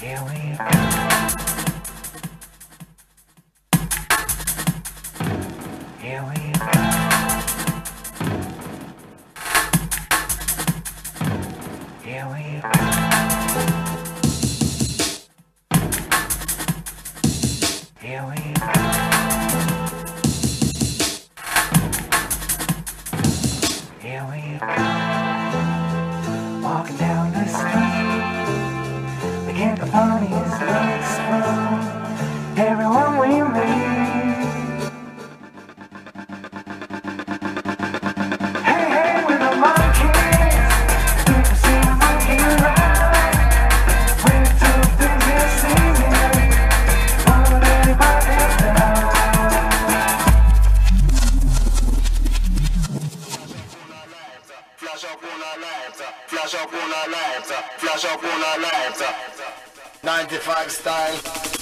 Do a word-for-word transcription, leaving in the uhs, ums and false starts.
Here we go. Here we go. Here we go. Here we go. Here we go. Walking down the street, we get the funniest looks from everyone we meet. Hey, hey, we're the Monkees. You can see the monkey ride. We're two things we're singing. Won't anybody down. Flash up on our lights, flash up on our lights, flash up on our lights. ninety-five style.